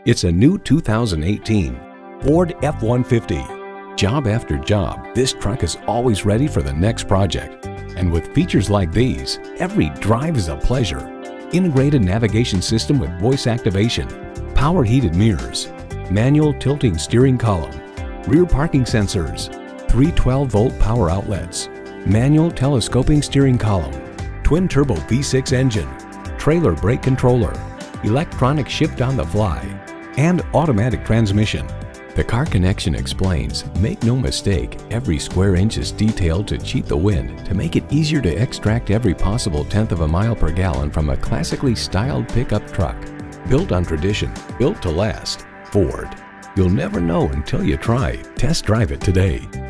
It's a new 2018 Ford F-150. Job after job, this truck is always ready for the next project. And with features like these, every drive is a pleasure. Integrated navigation system with voice activation, power heated mirrors, manual tilting steering column, rear parking sensors, 3 12-volt power outlets, manual telescoping steering column, twin-turbo V6 engine, trailer brake controller, electronic shift on the fly, and automatic transmission. The Car Connection explains, make no mistake, every square inch is detailed to cheat the wind to make it easier to extract every possible tenth of a mile per gallon from a classically styled pickup truck. Built on tradition, built to last. Ford. You'll never know until you try. Test drive it today.